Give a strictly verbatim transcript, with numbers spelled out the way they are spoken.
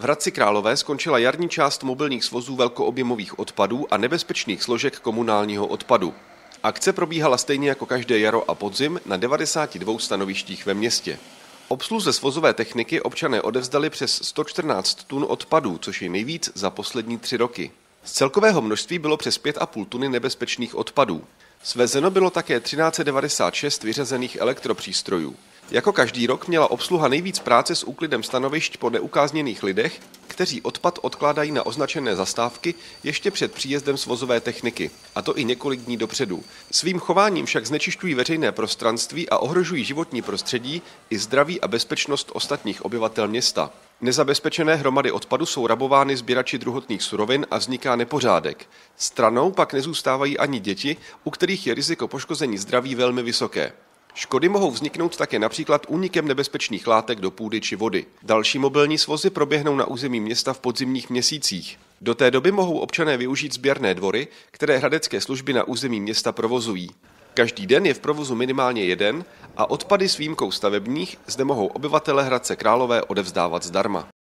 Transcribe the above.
V Hradci Králové skončila jarní část mobilních svozů velkoobjemových odpadů a nebezpečných složek komunálního odpadu. Akce probíhala stejně jako každé jaro a podzim na devadesáti dvou stanovištích ve městě. Obsluze svozové techniky občané odevzdali přes sto čtrnáct tun odpadů, což je nejvíc za poslední tři roky. Z celkového množství bylo přes pět a půl tuny nebezpečných odpadů. Svezeno bylo také třináct set devadesát šest vyřazených elektropřístrojů. Jako každý rok měla obsluha nejvíc práce s úklidem stanovišť po neukázněných lidech, kteří odpad odkládají na označené zastávky ještě před příjezdem svozové techniky, a to i několik dní dopředu. Svým chováním však znečišťují veřejné prostranství a ohrožují životní prostředí i zdraví a bezpečnost ostatních obyvatel města. Nezabezpečené hromady odpadu jsou rabovány sběrači druhotných surovin a vzniká nepořádek. Stranou pak nezůstávají ani děti, u kterých je riziko poškození zdraví velmi vysoké. Škody mohou vzniknout také například únikem nebezpečných látek do půdy či vody. Další mobilní svozy proběhnou na území města v podzimních měsících. Do té doby mohou občané využít sběrné dvory, které hradecké služby na území města provozují. Každý den je v provozu minimálně jeden a odpady s výjimkou stavebních zde mohou obyvatele Hradce Králové odevzdávat zdarma.